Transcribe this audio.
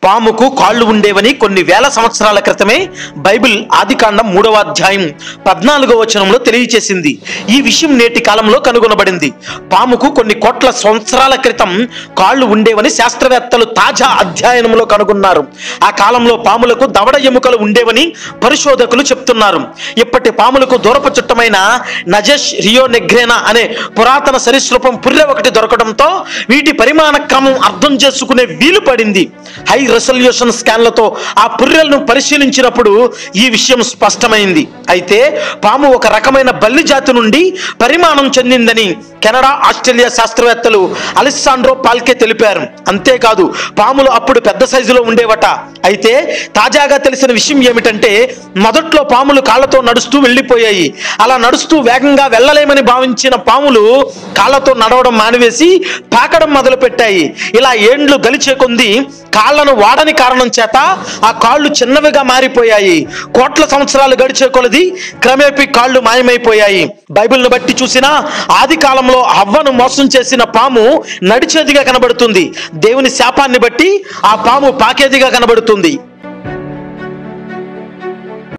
పాముకు కాళ్ళు ఉండేవని కొన్ని వేల సంవత్సరాల క్రితమే బైబిల్ ఆదికాండం 3వ అధ్యాయం 14వ వచనంలో తెలియచేసింది. ఈ విషయం నేటి కాలంలో కనుగొనబడింది. పాముకు కొన్ని కోట్ల సంవత్సరాల క్రితం కాళ్ళు ఉండేవని శాస్త్రవేత్తలు తాజా అధ్యయనంలో కనుగొన్నారు. ఆ కాలంలో పాములకు దవడ ఎముకలు ఉండేవని పరిశోధకులు చెప్తున్నారు. ఇప్పటి పాములకు దూరపు చుట్టమైన నజెష్ రియోనెగ్రేనా అనే పురాతన సరీసృపం పుర్రె ఒకటి దొరకడంతో వీటి పరిమాణ క్రమం అర్థం చేసుకునే వీలు పడింది. హై రెసల్యూషన్ స్కాన్లతో ఆ పుర్రెలను పరిశీలించినప్పుడు ఈ విషయం స్పష్టమైంది. అయితే పాము ఒక రకమైన బల్లి జాతి నుండి పరిమాణం చెందిందని కెనడా, ఆస్ట్రేలియా శాస్త్రవేత్తలు అలెస్సాండ్రో పాల్కే తెలిపారు. అంతేకాదు పాములు అప్పుడు పెద్ద సైజులో ఉండేవట. అయితే తాజాగా తెలిసిన విషయం ఏమిటంటే మొదట్లో పాములు కాళ్లతో నడుస్తూ వెళ్ళిపోయాయి. అలా నడుస్తూ వేగంగా వెళ్ళలేమని భావించిన పాములు కాళ్లతో నడవడం మానివేసి పాకడం మొదలుపెట్టాయి. ఇలా ఏండ్లు గలిచే కొంది కాళ్లను వాడని కారణం చేత ఆ కాళ్ళు చిన్నవిగా మారిపోయాయి. కోట్ల సంవత్సరాలు గడిచే కొలది క్రమేపీ కాళ్ళు మాయమైపోయాయి. బైబిల్ను బట్టి చూసినా ఆది కాలంలో హవ్వను మోసం చేసిన పాము నడిచేదిగా కనబడుతుంది. దేవుని శాపాన్ని బట్టి ఆ పాము పాకేదిగా కనబడుతుంది.